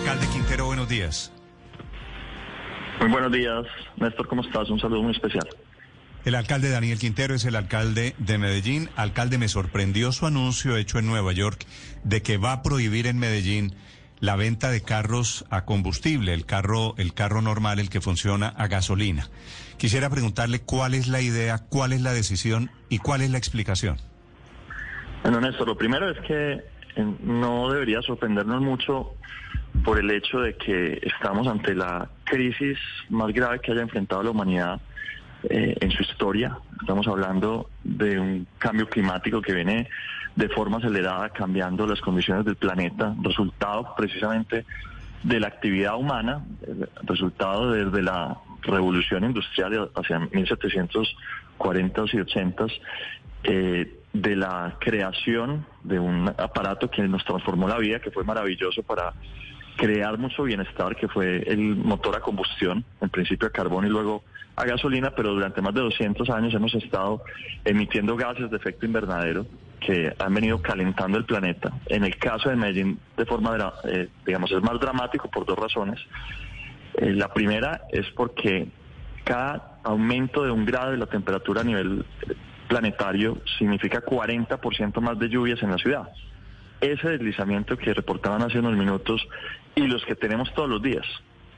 Alcalde Quintero, buenos días. Muy buenos días, Néstor, ¿cómo estás? Un saludo muy especial. El alcalde Daniel Quintero es el alcalde de Medellín. Alcalde, me sorprendió su anuncio hecho en Nueva York de que va a prohibir en Medellín la venta de carros a combustible, el carro normal, el que funciona a gasolina. Quisiera preguntarle cuál es la idea, cuál es la decisión y cuál es la explicación. Bueno, Néstor, lo primero es que no debería sorprendernos mucho por el hecho de que estamos ante la crisis más grave que haya enfrentado la humanidad en su historia. Estamos hablando de un cambio climático que viene de forma acelerada cambiando las condiciones del planeta, resultado precisamente de la actividad humana, resultado desde la revolución industrial hacia 1740s y 80s, de la creación de un aparato que nos transformó la vida, que fue maravilloso para crear mucho bienestar, que fue el motor a combustión, en principio a carbón y luego a gasolina, pero durante más de 200 años hemos estado emitiendo gases de efecto invernadero que han venido calentando el planeta. En el caso de Medellín, de forma, digamos, es más dramático por dos razones. La primera es porque cada aumento de 1 grado de la temperatura a nivel planetario significa 40% más de lluvias en la ciudad. Ese deslizamiento que reportaban hace unos minutos y los que tenemos todos los días,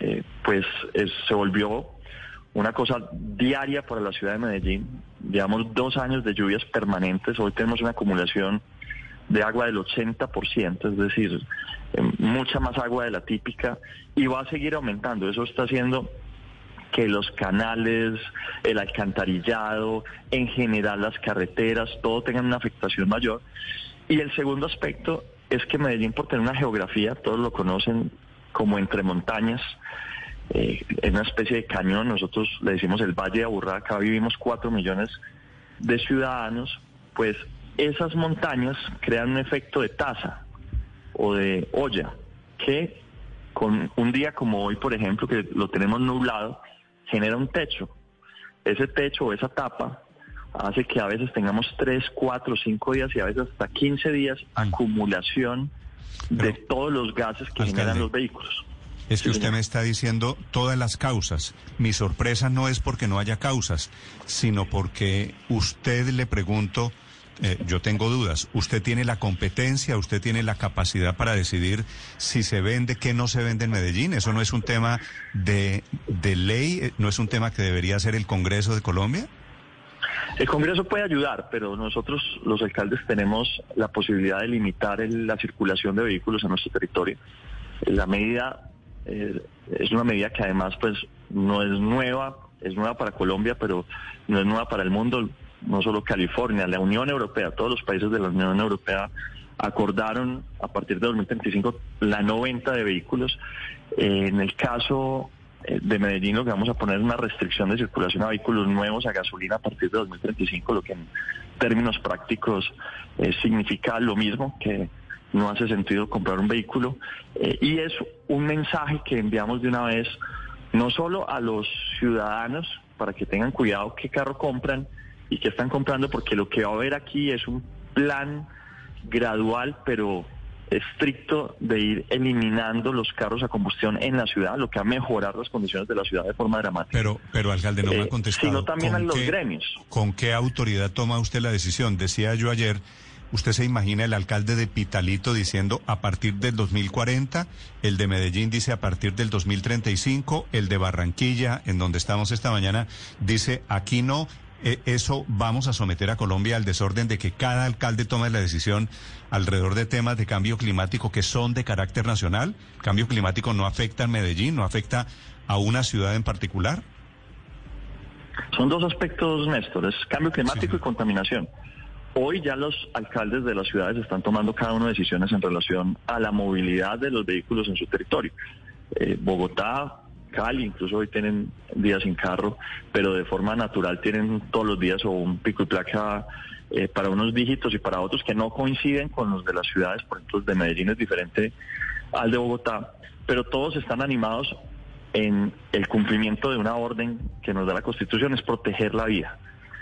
se volvió una cosa diaria para la ciudad de Medellín. Llevamos 2 años de lluvias permanentes, hoy tenemos una acumulación de agua del 80%, es decir, mucha más agua de la típica, y va a seguir aumentando. Eso está haciendo que los canales, el alcantarillado, en general las carreteras, todo tengan una afectación mayor. Y el segundo aspecto es que Medellín, por tener una geografía, todos lo conocen como entre montañas, en una especie de cañón, nosotros le decimos el Valle de Aburrá, acá vivimos 4 millones de ciudadanos, pues esas montañas crean un efecto de taza o de olla, que con un día como hoy, por ejemplo, que lo tenemos nublado, genera un techo. Ese techo o esa tapa hace que a veces tengamos 3, 4, 5 días y a veces hasta 15 días acumulación de todos los gases que generan los vehículos. Es que usted me está diciendo todas las causas. Mi sorpresa no es porque no haya causas, sino porque usted, le pregunto, yo tengo dudas. ¿Usted tiene la competencia, usted tiene la capacidad para decidir si se vende, qué no se vende en Medellín? ¿Eso no es un tema de ley? ¿No es un tema que debería hacer el Congreso de Colombia? El Congreso puede ayudar, pero nosotros, los alcaldes, tenemos la posibilidad de limitar la circulación de vehículos en nuestro territorio. La medida es una medida que además pues no es nueva, es nueva para Colombia, pero no es nueva para el mundo. No solo California, la Unión Europea, todos los países de la Unión Europea acordaron a partir de 2035 la no venta de vehículos. En el caso de Medellín, lo que vamos a poner es una restricción de circulación a vehículos nuevos a gasolina a partir de 2035, lo que en términos prácticos significa lo mismo, que no hace sentido comprar un vehículo, y es un mensaje que enviamos de una vez, no solo a los ciudadanos, para que tengan cuidado qué carro compran y qué están comprando, porque lo que va a haber aquí es un plan gradual, pero estricto, de ir eliminando los carros a combustión en la ciudad, lo que va a mejorar las condiciones de la ciudad de forma dramática. Pero alcalde, no me ha contestado. Sino también a los gremios. ¿Con qué autoridad toma usted la decisión? Decía yo ayer, ¿usted se imagina el alcalde de Pitalito diciendo a partir del 2040, el de Medellín dice a partir del 2035, el de Barranquilla, en donde estamos esta mañana, dice aquí no? Eso vamos a someter a Colombia al desorden de que cada alcalde tome la decisión alrededor de temas de cambio climático que son de carácter nacional. ¿El cambio climático no afecta a Medellín, no afecta a una ciudad en particular? Son dos aspectos, Néstor, es cambio climático y contaminación. Hoy ya los alcaldes de las ciudades están tomando cada uno decisiones en relación a la movilidad de los vehículos en su territorio. Bogotá, Cali, incluso hoy tienen días sin carro, pero de forma natural tienen todos los días o un pico y placa para unos dígitos y para otros que no coinciden con los de las ciudades. Por ejemplo, el de Medellín es diferente al de Bogotá, pero todos están animados en el cumplimiento de una orden que nos da la Constitución, es proteger la vida.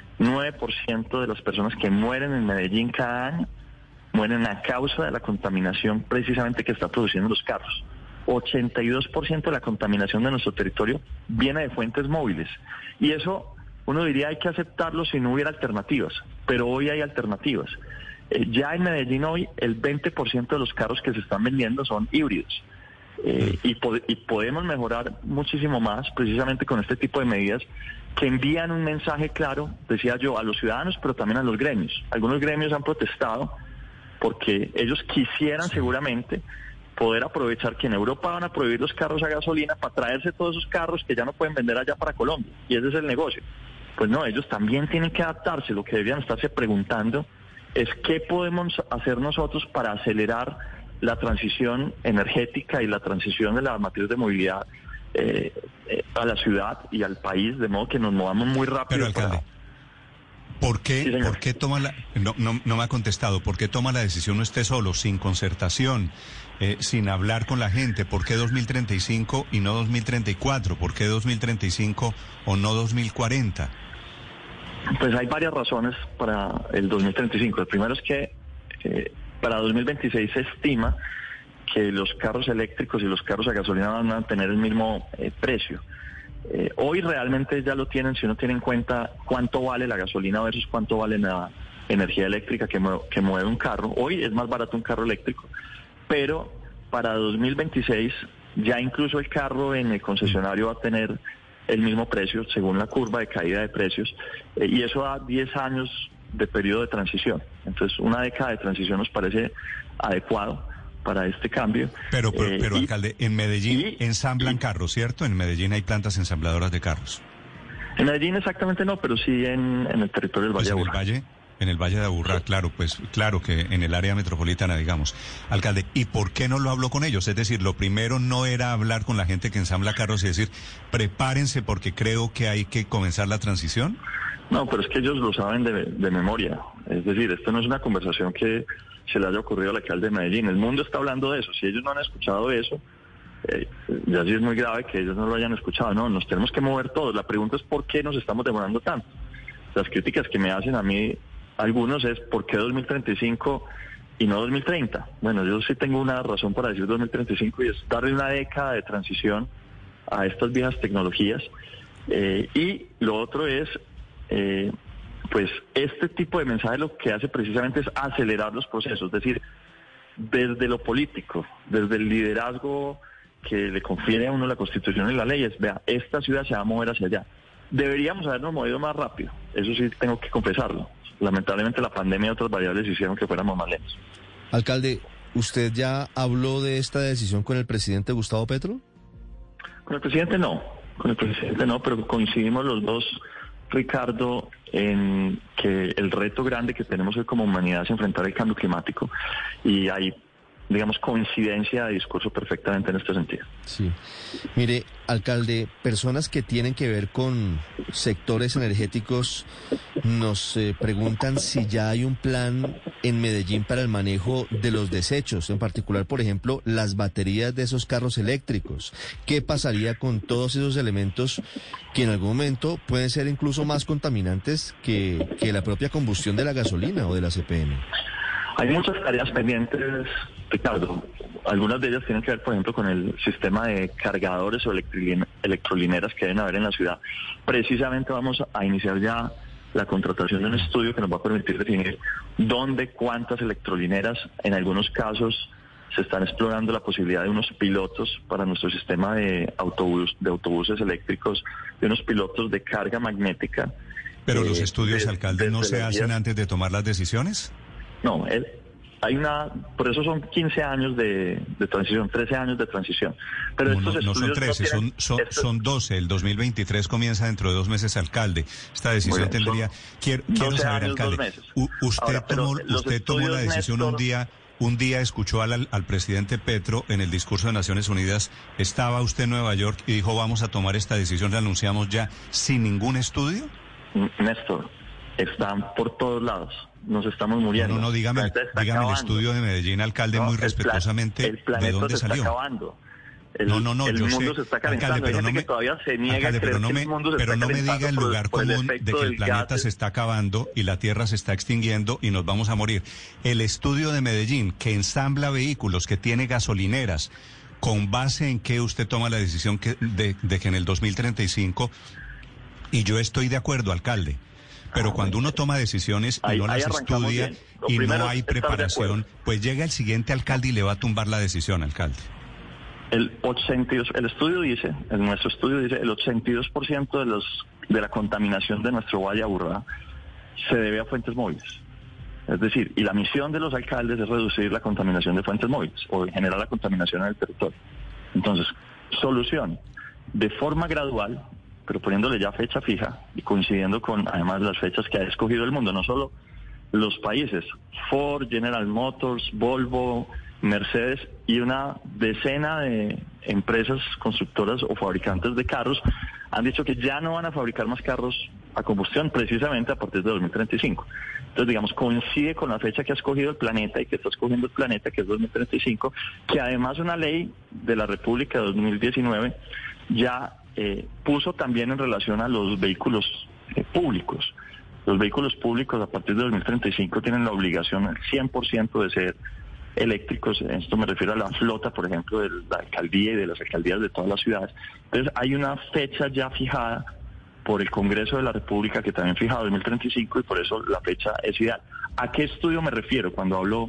9% de las personas que mueren en Medellín cada año mueren a causa de la contaminación precisamente que está produciendo los carros. 82% de la contaminación de nuestro territorio viene de fuentes móviles. Y eso, uno diría, hay que aceptarlo si no hubiera alternativas, pero hoy hay alternativas. Ya en Medellín hoy el 20% de los carros que se están vendiendo son híbridos. Y podemos mejorar muchísimo más precisamente con este tipo de medidas que envían un mensaje claro, decía yo, a los ciudadanos, pero también a los gremios. Algunos gremios han protestado porque ellos quisieran seguramente poder aprovechar que en Europa van a prohibir los carros a gasolina para traerse todos esos carros que ya no pueden vender allá para Colombia, y ese es el negocio. Pues no, ellos también tienen que adaptarse. Lo que deberían estarse preguntando es qué podemos hacer nosotros para acelerar la transición energética y la transición de las materias de movilidad a la ciudad y al país, de modo que nos movamos muy rápido. Pero, alcalde, ¿por qué toma no me ha contestado, ¿por qué toma la decisión usted solo, sin concertación, sin hablar con la gente? ¿Por qué 2035 y no 2034? ¿Por qué 2035 o no 2040? Pues hay varias razones para el 2035. El primero es que para 2026 se estima que los carros eléctricos y los carros a gasolina van a tener el mismo precio. Hoy realmente ya lo tienen, si uno tiene en cuenta cuánto vale la gasolina versus cuánto vale la energía eléctrica que mueve un carro. Hoy es más barato un carro eléctrico, pero para 2026 ya incluso el carro en el concesionario va a tener el mismo precio según la curva de caída de precios, y eso da 10 años de periodo de transición. Entonces, una década de transición nos parece adecuado para este cambio. Pero alcalde, en Medellín ensamblan carros, ¿cierto? En Medellín hay plantas ensambladoras de carros. En Medellín exactamente no, pero sí en el territorio del Valle de Aburrá. En el Valle de Aburrá, claro, pues claro que en el área metropolitana, digamos. Alcalde, ¿y por qué no lo habló con ellos? Es decir, lo primero no era hablar con la gente que ensambla carros y decir, prepárense porque creo que hay que comenzar la transición. No, pero es que ellos lo saben de memoria. Es decir, esto no es una conversación que se le haya ocurrido al alcalde de Medellín. El mundo está hablando de eso. Si ellos no han escuchado eso, ya sí es muy grave que ellos no lo hayan escuchado. No, nos tenemos que mover todos. La pregunta es ¿por qué nos estamos demorando tanto? Las críticas que me hacen a mí algunos es ¿por qué 2035 y no 2030? Bueno, yo sí tengo una razón para decir 2035 y es darle una década de transición a estas viejas tecnologías. Y lo otro es, pues este tipo de mensaje lo que hace precisamente es acelerar los procesos, es decir, desde lo político, desde el liderazgo que le confiere a uno la Constitución y la ley, es, vea, esta ciudad se va a mover hacia allá. Deberíamos habernos movido más rápido, eso sí tengo que confesarlo. Lamentablemente la pandemia y otras variables hicieron que fuéramos más lentos. Alcalde, ¿usted ya habló de esta decisión con el presidente Gustavo Petro? Con el presidente no, pero coincidimos los dos, Ricardo, en que el reto grande que tenemos hoy como humanidad es enfrentar el cambio climático, y hay, digamos, coincidencia de discurso perfectamente en este sentido. Sí. Mire, alcalde, personas que tienen que ver con sectores energéticos nos preguntan si ya hay un plan en Medellín para el manejo de los desechos, en particular, por ejemplo, las baterías de esos carros eléctricos. ¿Qué pasaría con todos esos elementos que en algún momento pueden ser incluso más contaminantes que la propia combustión de la gasolina o de la CPN? Hay muchas tareas pendientes, Ricardo. Algunas de ellas tienen que ver, por ejemplo, con el sistema de cargadores o electrolineras que deben haber en la ciudad. Precisamente vamos a iniciar ya la contratación de un estudio que nos va a permitir definir dónde, cuántas electrolineras. En algunos casos se están explorando la posibilidad de unos pilotos para nuestro sistema de autobuses eléctricos, de unos pilotos de carga magnética. Pero los estudios, alcalde, ¿no se hacen antes de tomar las decisiones? No, por eso son 15 años de transición, 13 años de transición. Pero no son 13, son 12. El 2023 comienza dentro de 2 meses, alcalde. Esta decisión tendría... Quiero saber, alcalde, usted tomó la decisión un día escuchó al presidente Petro en el discurso de Naciones Unidas, estaba usted en Nueva York y dijo vamos a tomar esta decisión, la anunciamos ya, sin ningún estudio. Néstor, están por todos lados. Nos estamos muriendo. No, dígame el estudio de Medellín, alcalde, muy respetuosamente, ¿de dónde salió? Acabando. El mundo se está calentando. Alcalde, pero no me diga el lugar común de que el planeta se está acabando y la Tierra se está extinguiendo y nos vamos a morir. El estudio de Medellín, que ensambla vehículos, que tiene gasolineras, ¿Con base en qué usted toma la decisión de que en el 2035, y yo estoy de acuerdo, alcalde, pero cuando uno toma decisiones y no las estudia y no hay preparación, pues llega el siguiente alcalde y le va a tumbar la decisión, alcalde? Nuestro estudio dice, el 82% de la contaminación de nuestro Valle Aburrá se debe a fuentes móviles. Es decir, y la misión de los alcaldes es reducir la contaminación de fuentes móviles o generar la contaminación en el territorio. Entonces, solución, de forma gradual, pero poniéndole ya fecha fija y coincidiendo con además las fechas que ha escogido el mundo, no solo los países, Ford, General Motors, Volvo, Mercedes y una decena de empresas constructoras o fabricantes de carros han dicho que ya no van a fabricar más carros a combustión precisamente a partir de 2035. Entonces, digamos, coincide con la fecha que ha escogido el planeta y que está escogiendo el planeta, que es 2035, que además una ley de la República de 2019 ya puso también en relación a los vehículos públicos. Los vehículos públicos a partir de 2035 tienen la obligación al 100% de ser eléctricos. Esto me refiero a la flota, por ejemplo, de la alcaldía y de las alcaldías de todas las ciudades. Entonces hay una fecha ya fijada por el Congreso de la República que también fija 2035 y por eso la fecha es ideal. ¿A qué estudio me refiero cuando hablo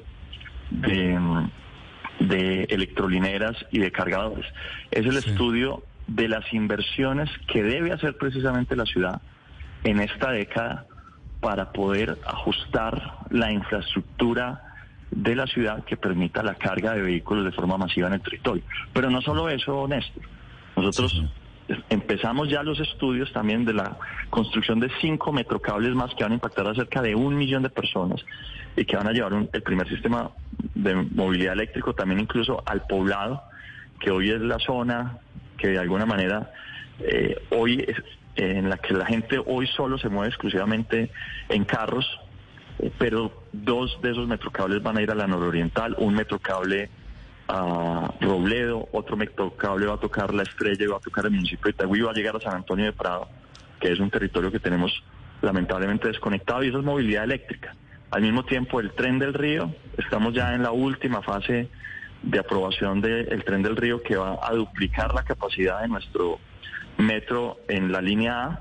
de electrolineras y de cargadores? Es el estudio de las inversiones que debe hacer precisamente la ciudad en esta década para poder ajustar la infraestructura de la ciudad que permita la carga de vehículos de forma masiva en el territorio. Pero no solo eso, Néstor. Nosotros empezamos ya los estudios también de la construcción de 5 metrocables más que van a impactar a cerca de 1 millón de personas y que van a llevar el primer sistema de movilidad eléctrico también incluso al poblado, que hoy es la zona que de alguna manera hoy es en la que la gente hoy solo se mueve exclusivamente en carros, pero 2 de esos metrocables van a ir a la nororiental, un metrocable a Robledo, otro metrocable va a tocar La Estrella y va a tocar el municipio de Itagüí, va a llegar a San Antonio de Prado, que es un territorio que tenemos lamentablemente desconectado, y eso es movilidad eléctrica. Al mismo tiempo, el Tren del Río, estamos ya en la última fase de aprobación del Tren del Río, que va a duplicar la capacidad de nuestro metro en la línea A,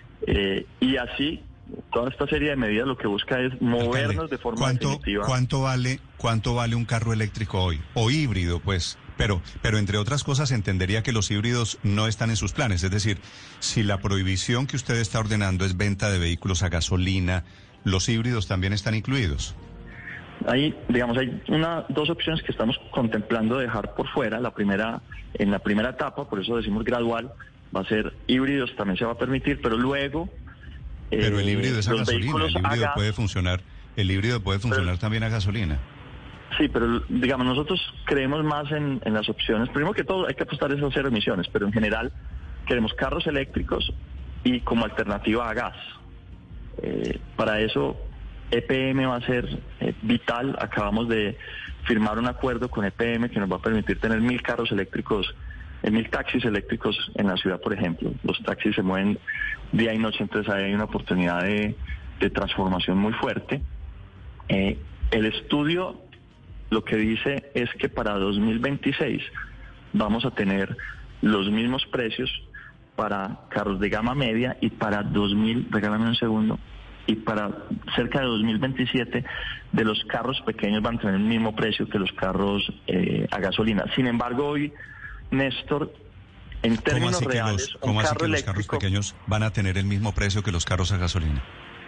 y así toda esta serie de medidas lo que busca es movernos de forma definitiva. ¿Cuánto vale un carro eléctrico hoy? O híbrido, pues. Pero entre otras cosas entendería que los híbridos no están en sus planes. Es decir, si la prohibición que usted está ordenando es venta de vehículos a gasolina, ¿los híbridos también están incluidos? Hay 2 opciones que estamos contemplando dejar por fuera. En la primera etapa, por eso decimos gradual, va a ser híbridos, también se va a permitir, pero luego... Pero el híbrido es a gasolina, el híbrido puede funcionar también a gasolina. Sí, pero digamos, nosotros creemos más en las opciones. Primero que todo, hay que apostar a 0 emisiones, pero en general queremos carros eléctricos y como alternativa a gas. Para eso, EPM va a ser vital. Acabamos de firmar un acuerdo con EPM que nos va a permitir tener 1.000 carros eléctricos, 1.000 taxis eléctricos en la ciudad, por ejemplo. Los taxis se mueven día y noche, entonces ahí hay una oportunidad de transformación muy fuerte. El estudio lo que dice es que para 2026 vamos a tener los mismos precios para carros de gama media y para regálame un segundo, y para cerca de 2027 de los carros pequeños van a tener el mismo precio que los carros a gasolina. Sin embargo, hoy, Néstor, en términos reales, ¿cómo así que los carros pequeños van a tener el mismo precio que los carros a gasolina?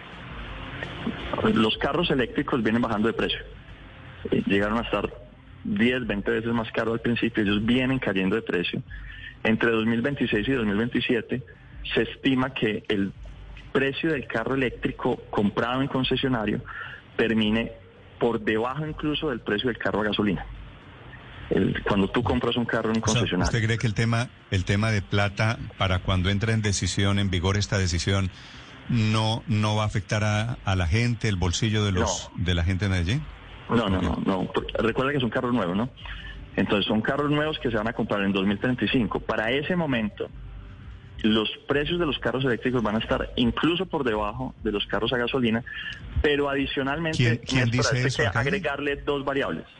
Los carros eléctricos vienen bajando de precio. Llegaron a estar 10, 20 veces más caros al principio, ellos vienen cayendo de precio. Entre 2026 y 2027 se estima que el precio del carro eléctrico comprado en concesionario termine por debajo incluso del precio del carro a gasolina. Cuando tú compras un carro en un concesionario. ¿Usted cree que el tema de plata, para cuando entre en vigor esta decisión, no va a afectar a la gente, el bolsillo de la gente de Medellín? No. Recuerda que es un carro nuevo, ¿no? Entonces son carros nuevos que se van a comprar en 2035. Para ese momento, los precios de los carros eléctricos van a estar incluso por debajo de los carros a gasolina, pero adicionalmente ¿Quién dice eso, hay que agregarle 2 variables.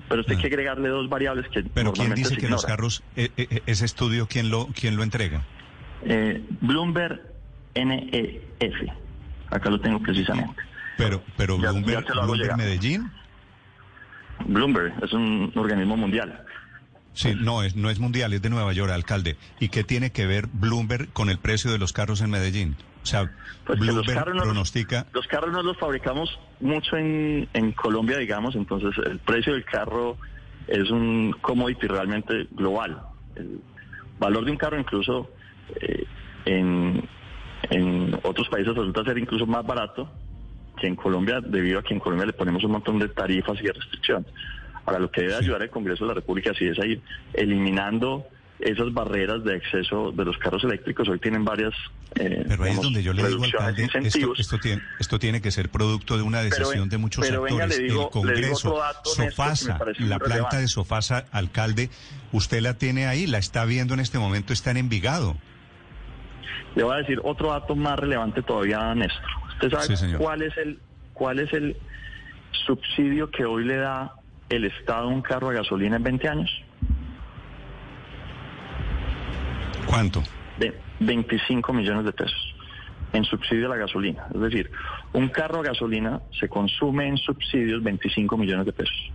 Pero esto hay que agregarle dos variables que Pero ¿quién normalmente dice que los carros, ese estudio, quién lo entrega? Bloomberg NEF. Acá lo tengo precisamente. Pero Bloomberg Medellín. Bloomberg es un organismo mundial. Sí, no es mundial, es de Nueva York, alcalde. ¿Y qué tiene que ver Bloomberg con el precio de los carros en Medellín? O sea, pues Bloomberg pronostica... Los carros no los fabricamos mucho en Colombia, digamos, entonces el precio del carro es un commodity realmente global. El valor de un carro incluso en otros países resulta ser incluso más barato que en Colombia, debido a que en Colombia le ponemos un montón de tarifas y de restricciones. Ahora, lo que debe ayudar el Congreso de la República sí es a ir eliminando esas barreras de acceso de los carros eléctricos. Hoy tienen varias pero ahí es donde yo le digo, alcalde, esto tiene que ser producto de una decisión de muchos actores. Venga, el Congreso, Sofasa, la planta de Sofasa, alcalde, usted la tiene ahí, la está viendo en este momento, está en Envigado. Le voy a decir otro dato más relevante todavía, Néstor. ¿Usted sabe sí, cuál es el subsidio que hoy le da el Estado a un carro a gasolina en 20 años? ¿Cuánto? De 25 millones de pesos en subsidio a la gasolina. Es decir, un carro a gasolina se consume en subsidios 25 millones de pesos.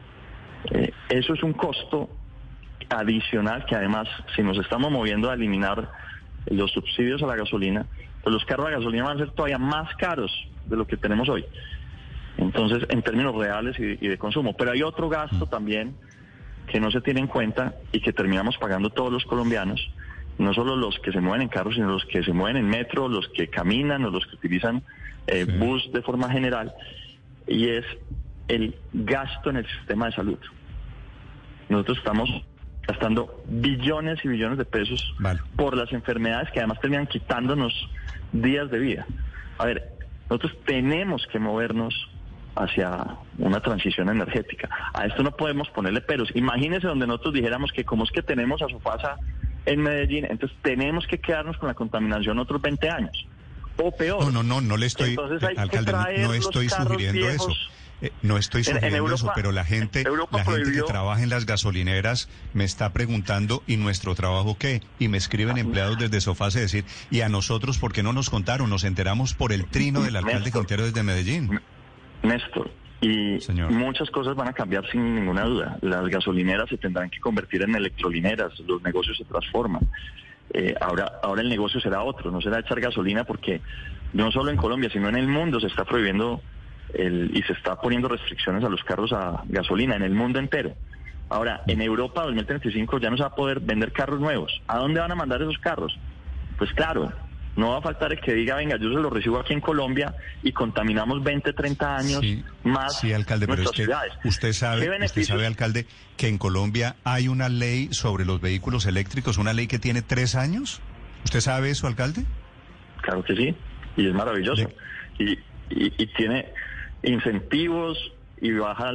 Eso es un costo adicional que además, si nos estamos moviendo a eliminar los subsidios a la gasolina, pues los carros a gasolina van a ser todavía más caros de lo que tenemos hoy. Entonces, en términos reales y de consumo. Pero hay otro gasto también que no se tiene en cuenta y que terminamos pagando todos los colombianos, no solo los que se mueven en carros, sino los que se mueven en metro, los que caminan o los que utilizan bus de forma general, y es el gasto en el sistema de salud. Nosotros estamos gastando billones y billones de pesos por las enfermedades que además terminan quitándonos días de vida. A ver, nosotros tenemos que movernos hacia una transición energética. A esto no podemos ponerle peros. Imagínense donde nosotros dijéramos que como es que tenemos a Sofasa en Medellín, entonces tenemos que quedarnos con la contaminación otros 20 años. O peor. No le estoy, alcalde, no estoy sugiriendo eso. No estoy sugiriendo eso, pero la gente que trabaja en las gasolineras me está preguntando, ¿y nuestro trabajo qué? Y me escriben empleados desde Sofasa decir, ¿y a nosotros por qué no nos contaron? Nos enteramos por el trino del alcalde Quintero desde Medellín. Néstor, y muchas cosas van a cambiar sin ninguna duda. Las gasolineras se tendrán que convertir en electrolineras, los negocios se transforman. Ahora el negocio será otro, no será echar gasolina, porque no solo en Colombia, sino en el mundo se está prohibiendo y se está poniendo restricciones a los carros a gasolina en el mundo entero. Ahora, en Europa 2035 ya no se va a poder vender carros nuevos. ¿A dónde van a mandar esos carros? Pues claro, no va a faltar el que diga, venga, yo se lo recibo aquí en Colombia y contaminamos 20, 30 años más alcalde, nuestras pero ciudades. Usted sabe, alcalde, que en Colombia hay una ley sobre los vehículos eléctricos, una ley que tiene 3 años. ¿Usted sabe eso, alcalde? Claro que sí, y es maravilloso. Y tiene incentivos y baja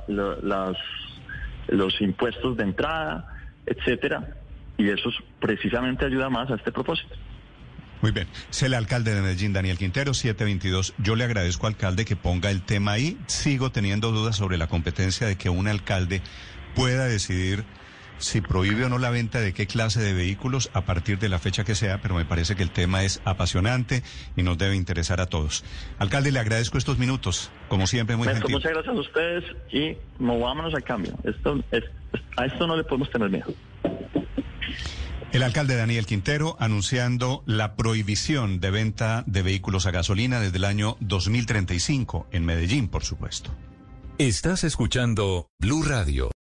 los impuestos de entrada, etcétera, y eso precisamente ayuda más a este propósito. Muy bien. Es el alcalde de Medellín, Daniel Quintero, 722. Yo le agradezco, alcalde, que ponga el tema ahí. Sigo teniendo dudas sobre la competencia de que un alcalde pueda decidir si prohíbe o no la venta de qué clase de vehículos a partir de la fecha que sea, pero me parece que el tema es apasionante y nos debe interesar a todos. Alcalde, le agradezco estos minutos, como siempre, muy gentil. Muchas gracias a ustedes y movámonos al cambio. A esto no le podemos tener miedo. El alcalde Daniel Quintero anunciando la prohibición de venta de vehículos a gasolina desde el año 2035 en Medellín, por supuesto. Estás escuchando Blue Radio.